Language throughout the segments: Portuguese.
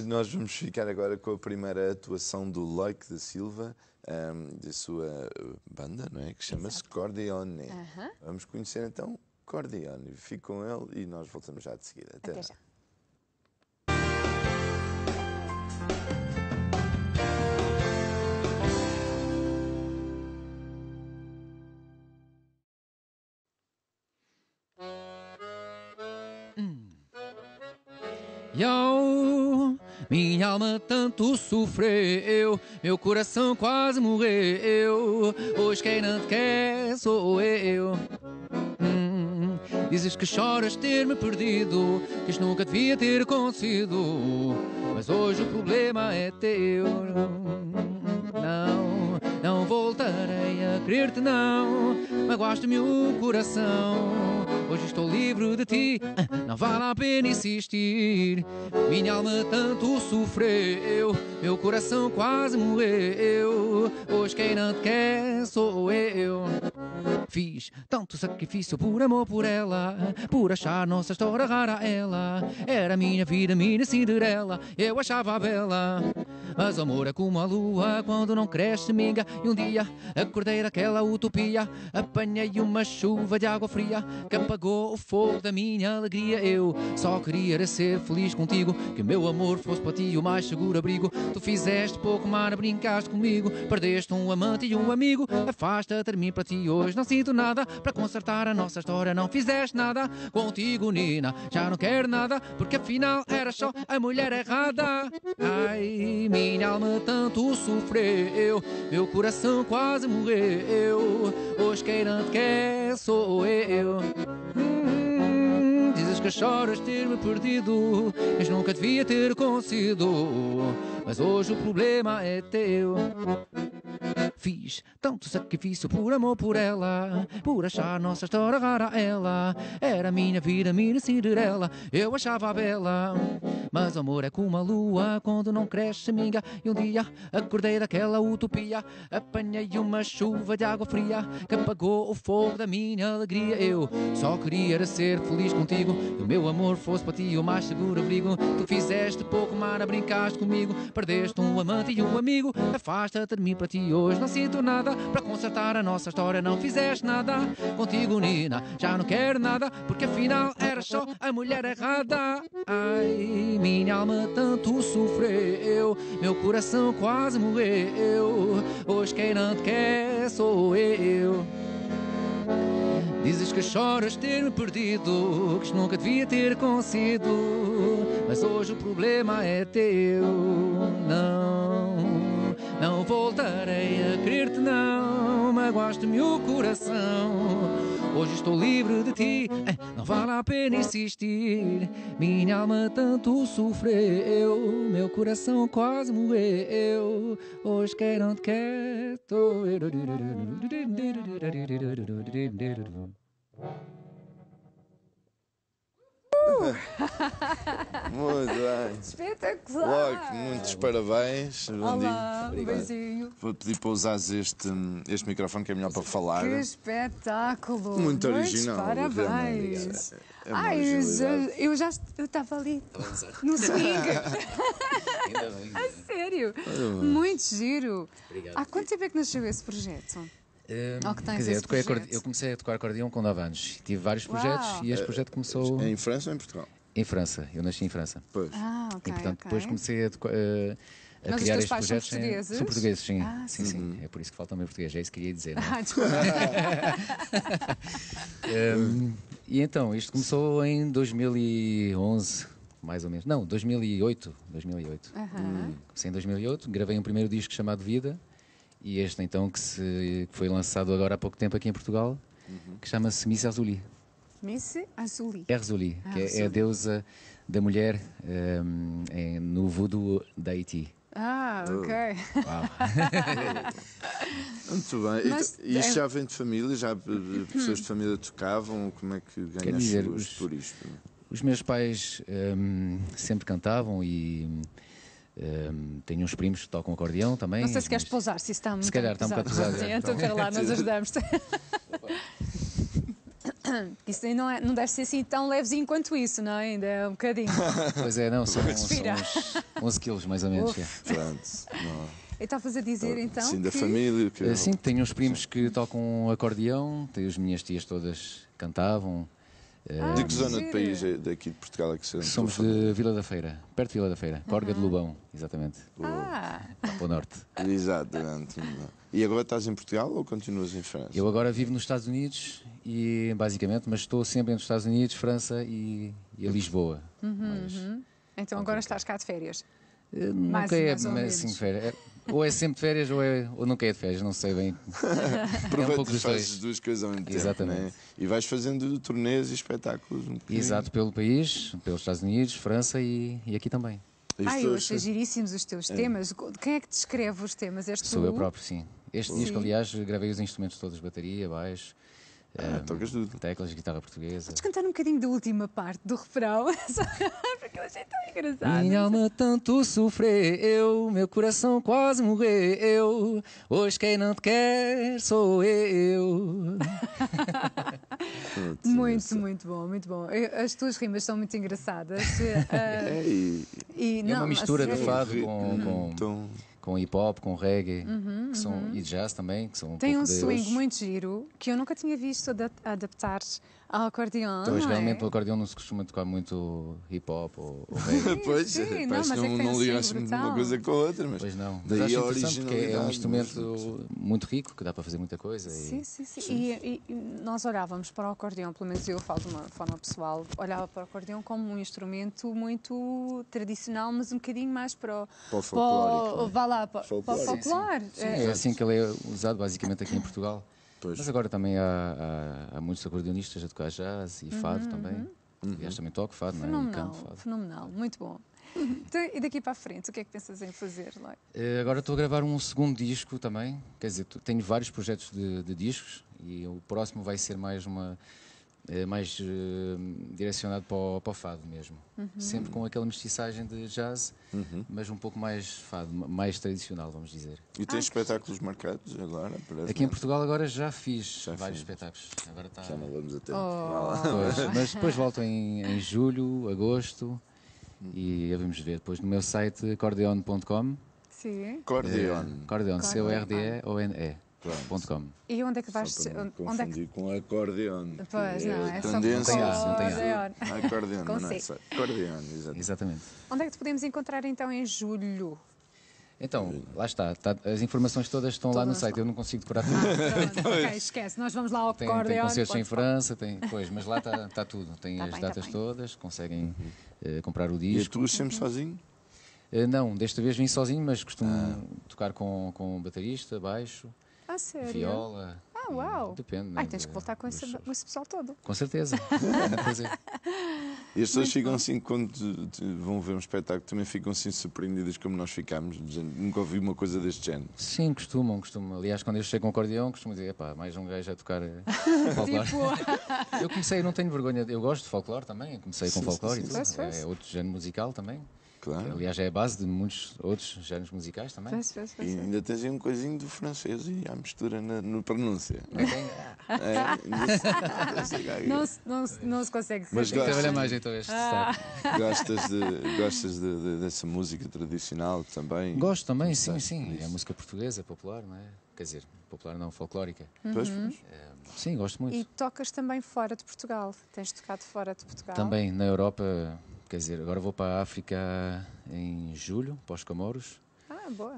nós vamos ficar agora com a primeira atuação do Loic da Silva, da sua banda, não é? Que chama-se Cordione. Vamos conhecer então Cordione. Fique com ele e nós voltamos já de seguida. Até já. Minha alma tanto sofreu, meu coração quase morreu. Hoje quem não te quer sou eu. Dizes que choras ter-me perdido, que isto nunca devia ter acontecido, mas hoje o problema é teu. Não voltarei a querer-te, não. Magoaste-me o coração. Hoje estou livre de ti, não vale a pena insistir. Minha alma tanto sofreu, meu coração quase morreu. Hoje quem não te quer sou eu. Fiz tanto sacrifício por amor por ela, por achar nossa história rara a ela. Era minha vida, minha Cinderela, eu achava bela. Mas o amor é como a lua, quando não cresce minga. E um dia acordei daquela utopia, apanhei uma chuva de água fria que apagou o fogo da minha alegria. Eu só queria era ser feliz contigo, que o meu amor fosse para ti o mais seguro abrigo. Tu fizeste pouco mar, brincaste comigo, perdeste um amante e um amigo. Afasta-te de mim, para ti hoje não sinto nada, para consertar a nossa história não fizeste nada. Contigo, Nina, já não quero nada, porque afinal era só a mulher errada. Ai, minha alma tanto sofreu, meu coração quase morreu. Hoje quem não te quer sou eu. Dizes que choras ter-me perdido, mas nunca devia ter acontecido, mas hoje o problema é teu. Fiz tanto sacrifício por amor por ela, por achar nossa história rara a ela. Era minha vida, minha Cinderela, eu achava bela. Mas o amor é como a lua, quando não cresce minga. E um dia acordei daquela utopia, apanhei uma chuva de água fria que apagou o fogo da minha alegria. Eu só queria era ser feliz contigo, que o meu amor fosse para ti o mais seguro abrigo. Tu fizeste pouco mar, brincaste comigo, perdeste um amante e um amigo. Afasta-te de mim, para ti hoje não sinto nada, para consertar a nossa história não fizeste nada. Contigo, Nina, já não quero nada, porque afinal era só a mulher errada. Ai, minha alma tanto sofreu, meu coração quase morreu. Hoje quem não te quer sou eu. Dizes que choras ter-me perdido, que isto nunca devia ter acontecido, mas hoje o problema é teu. Não voltarei a querer-te, não. Magoaste-me o coração. Hoje estou livre de ti, não vale a pena insistir. Minha alma tanto sofreu, meu coração quase morreu. Hoje quem não te quer, tô... Muito bem. Espetacular! Loic, muitos parabéns. Olá, um beijinho. Vou pedir para usares este microfone que é melhor para falar. Que espetáculo! Muito Muitos original. parabéns! É uma Ai, originalidade. eu estava ali no swing. Ainda bem. A sério! Muito giro! Obrigado. Há quanto tempo é que nasceu esse projeto? Ou que tens Quer dizer, esse projeto? eu comecei a tocar acordeão com 9 anos. Tive vários projetos e este projeto começou Em França ou em Portugal? em França. Eu nasci em França. Pois. Ok, E portanto ok. depois comecei a Mas os criar teus estes pais são projetos. portugueses? São portugueses, sim. Ah, sim, sim. É por isso que falta o meu português. É isso que queria dizer. Não é? Desculpa. E então, isto começou em 2011, mais ou menos. Não, 2008. Comecei em 2008, gravei um primeiro disco chamado Vida, e este então que foi lançado agora há pouco tempo aqui em Portugal, que chama-se Miss Azuli. Miss Azuli. Erzuli, que é a deusa da mulher no voodoo da Haiti. Ah, ok. Uau. Muito bem. Mas, E isto já vem de família? Já pessoas de família tocavam? Como é que Quer ganhaste dizer, gosto por isto? Os meus pais sempre cantavam e tenho uns primos que tocam acordeão também. Não sei se queres mas- pousar, se está muito Se calhar está um bocado pesado, Sim, é. então espera lá, nós ajudamos-te. Isso aí não deve ser assim tão levezinho quanto isso, não é? Ainda é um bocadinho. Pois é, não, são Respira. 11 quilos, mais ou menos. Uf. É. Pronto. Não. E estavas a dizer então Sim, da que... família. Que... Sim, tenho uns primos que tocam acordeão, tenho as minhas tias todas cantavam. De que zona de giro. país daqui de Portugal é que são? Somos de Vila da Feira, perto de Vila da Feira, Corga de Lobão, exatamente, Ah, lá para o norte. Exatamente. E agora estás em Portugal ou continuas em França? Eu agora vivo nos Estados Unidos, e basicamente, mas estou sempre entre os Estados Unidos, França e a Lisboa. Mas, então agora estás cá de férias. nunca Mais é ou assim, menos. férias. Ou é sempre de férias ou nunca é de férias, não sei bem. Aproveita pouco e dos fazes dois. as duas coisas ao mesmo tempo. Exatamente. Né? E vais fazendo turnês e espetáculos. Um bocadinho. Exato, pelo país, pelos Estados Unidos, França e aqui também. E as Eu pessoas- achei giríssimos os teus temas. Quem é que te escreve os temas? És tu? Sou eu próprio, sim. Este Sim. disco, aliás, gravei os instrumentos todos, bateria, baixo, tocas tudo. teclas, guitarra portuguesa. Podes cantar um bocadinho da última parte do refrão? Porque eu achei tão engraçado. Minha alma tanto sofreu, meu coração quase morreu. Hoje quem não te quer sou eu. Muito, muito bom, muito bom. As tuas rimas são muito engraçadas. É, E, É não, uma mistura a de sério. fado com Então, hip hop, com reggae que são, e jazz também, que são Tem um pouco de- swing muito giro que eu nunca tinha visto adaptar ao acordeão. Pois, não é? realmente o acordeão não se costuma tocar muito hip hop ou reggae. pois, sim, não, parece mas que é que tem um não ligaste swing muito uma brutal. coisa com a outra, mas Pois não, mas daí acho a interessante porque é um originalidade. instrumento muito rico, que dá para fazer muita coisa. Sim, sim, sim. E nós olhávamos para o acordeão, pelo menos eu falo de uma forma pessoal, olhava para o acordeão como um instrumento muito tradicional, mas um bocadinho mais para o, Para o folclórico, não é? vá lá, para o Folclórico. folclore. É assim que ele é usado basicamente aqui em Portugal. Pois. Mas agora também há muitos acordeonistas a tocar jazz e fado também. Aliás, também toco fado, não é? E Fenomenal, canto fado. fenomenal, muito bom. Então, e daqui para a frente, o que é que pensas em fazer, Loi? Agora estou a gravar um segundo disco também. Quer dizer, tenho vários projetos de discos e o próximo vai ser mais direcionado para o fado mesmo. Sempre com aquela mestiçagem de jazz, mas um pouco mais fado, mais tradicional, vamos dizer. E tens espetáculos marcados agora? Aqui em Portugal agora já fiz Já vários fiz. espetáculos. Agora está... Já não vamos a tempo. Pois, mas depois volto em julho, agosto e vamos ver. Depois no meu site acordeon.com, Sim. Acordeon. acordeon, CORDEON.com. E onde é que vais... Só para não Onde é que... confundir com acordeon. Pois, não, é só tendência. Não tem acordeão. Acordeon, Com não é? C. só Acordeon, exato. Exatamente. Onde é que te podemos encontrar então em julho? Então, lá está. As informações todas estão lá no Todas site. lá. Eu não consigo decorar tudo. Pronto, ok, esquece. Nós vamos lá ao Tem acordeão. concertos em ponto com. França, pois, mas lá está tudo. Tem Tá as bem, tá datas bem. todas, conseguem comprar o E disco. atuas sempre sozinho? Não, desta vez vim sozinho, mas costumo tocar com baterista, baixo, Ah, sério? viola. Ah, uau. Depende. Ai, né, tens que voltar com dos esse shows. pessoal todo. Com certeza. Pois é. E as pessoas ficam assim, quando vão ver um espetáculo, também ficam assim surpreendidas como nós ficámos. Dizendo, nunca ouvi uma coisa deste género. Sim, costumam. Aliás, quando eu chego com o acordeão, costumo dizer, epá, mais um gajo a tocar folclore. Tipo, Eu comecei, não tenho vergonha, eu gosto de folclore também, comecei com Sim, folclore sim, e sim. tudo. Pois. É outro género musical também. Claro. Aliás, é a base de muitos outros géneros musicais também. pois, pois, E pois. ainda tens aí um coisinho do francês e a mistura na pronúncia. Não tem? É, ainda se- Não se consegue Mas saber. gosto. Trabalha mais então este sotaque. Gostas dessa música tradicional também? Gosto também, sim, Gostaste sim. disso? É música portuguesa, popular, não é? Quer dizer, popular não, folclórica. Pois, pois. Sim, gosto muito. E tocas também fora de Portugal. Tens tocado fora de Portugal. Também na Europa, quer dizer, agora vou para a África em julho, para os Comoros. Ah, boa.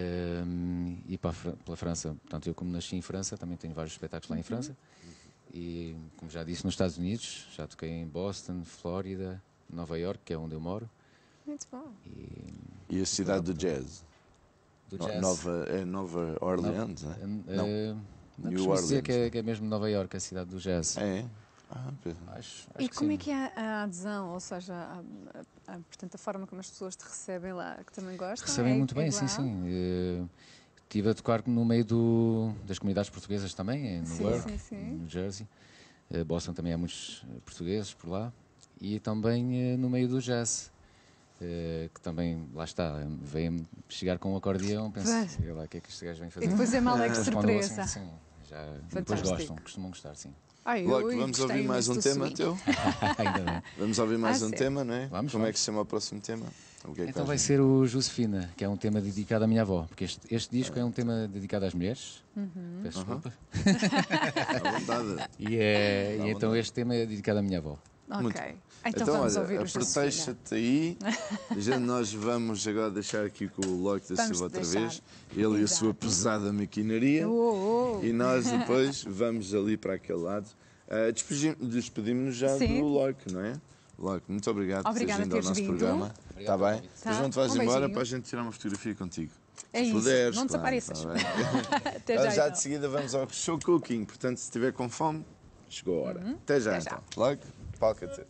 E pela França. Portanto, eu como nasci em França, também tenho vários espetáculos lá em França. E, como já disse, nos Estados Unidos, já toquei em Boston, Flórida, Nova York, que é onde eu moro. Muito bom. E a cidade do jazz? Do jazz. Nova Orleans, né? Não. New Costumo dizer Orleans. que é mesmo Nova York, a cidade do jazz. É? Ah, pois. Acho E que como sim. é que é a adesão? Ou seja, portanto, a forma como as pessoas te recebem lá, que também gostam? Recebem é muito bem, sim, igual? sim. Estive a tocar no meio das comunidades portuguesas também, em Sim, Newark, sim, sim. em New Jersey. Boston também há muitos portugueses por lá. E também no meio do jazz, que também, lá está, veio-me chegar com um acordeão, penso, Pois. olha lá, o que é que este gajo vem fazer? E depois é mal é que Respondeu surpresa. assim, sim, já, depois Fantástico. costumam gostar, sim. Ai, Logo, eu vamos gostei ouvir mais um imenso do tema swing. teu? Ainda bem. Vamos ouvir mais um sério? tema, não é? Vamos, Como é vamos. que se chama o próximo tema? O que é que Então vais vai ver? ser o Josefina, que é um tema dedicado à minha avó, porque este disco é um tema dedicado às mulheres. Peço desculpa. À vontade. E então este tema é dedicado à minha avó. Ok. Então vamos olha, ouvir o Josefina. aproteja-te aí. Nós vamos agora deixar aqui com o Loic da Vamos Silva outra deixar. vez. Ele e a sua Exato. pesada maquinaria. E nós depois vamos ali para aquele lado. Despedimos-nos já Sim. do Loic, não é? Loic, muito obrigado por teres Obrigada vindo ao por nosso teres vindo. programa. Está pelo bem? convite. Depois não te vais Um embora beijinho. para a gente tirar uma fotografia contigo. É Se isso, puderes, não claro, desapareças. está bem? Até Já, já, de então. seguida vamos ao show cooking. Portanto, se estiver com fome, chegou a hora. Até já, Até já. então. Loic, palca te.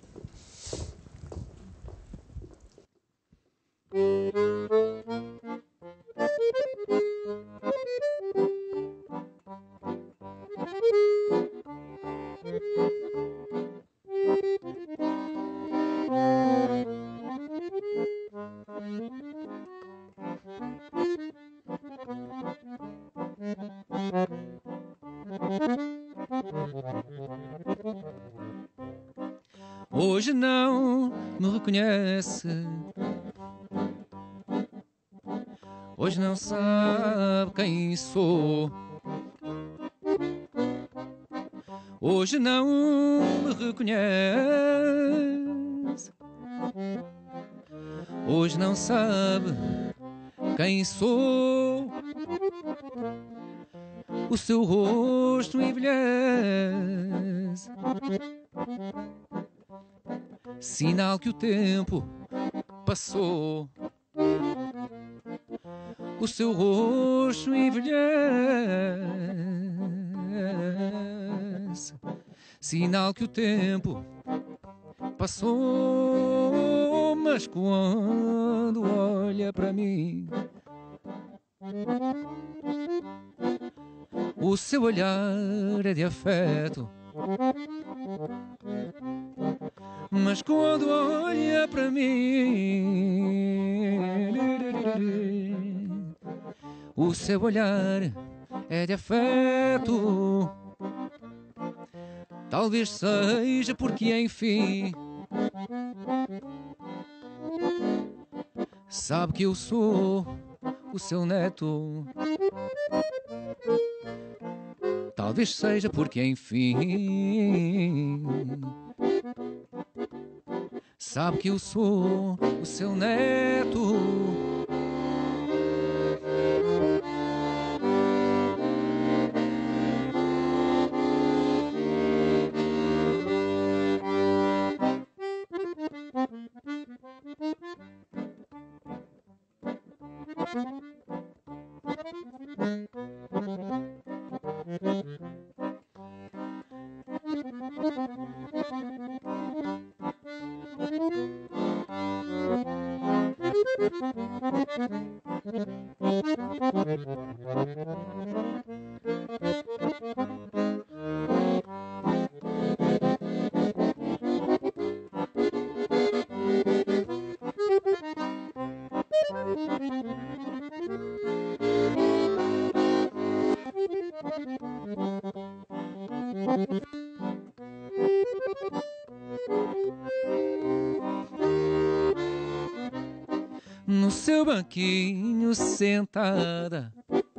Hoje não me reconhece, hoje não sabe quem sou, hoje não me reconhece, hoje não sabe quem sou. O seu rosto envelhece, sinal que o tempo passou. O seu rosto envelhece, sinal que o tempo passou. Mas quando olha para mim, o seu olhar é de afeto. Mas quando olha para mim, o seu olhar é de afeto. Talvez seja porque, enfim, sabe que eu sou o seu neto. Talvez seja porque, enfim, sabe que eu sou o seu neto. No seu banquinho sentada,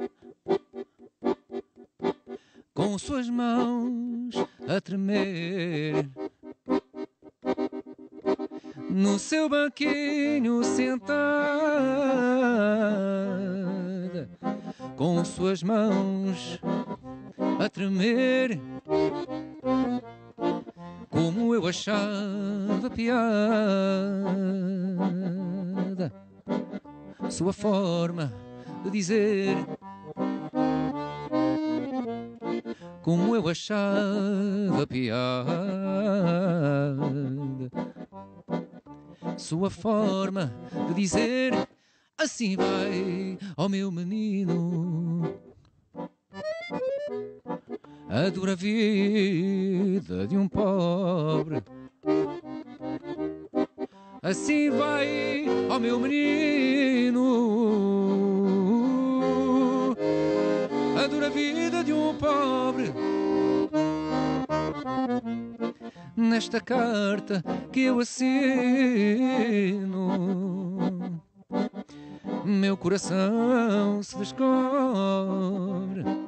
com suas mãos a tremer. No seu banquinho sentada, com suas mãos a tremer. Como eu achava piada sua forma de dizer, como eu achava piada sua forma de dizer. Assim vai, ó meu menino, a dura vida de um pobre. Assim vai, ó meu menino, a dura vida de um pobre. Nesta carta que eu assino, meu coração se descobre.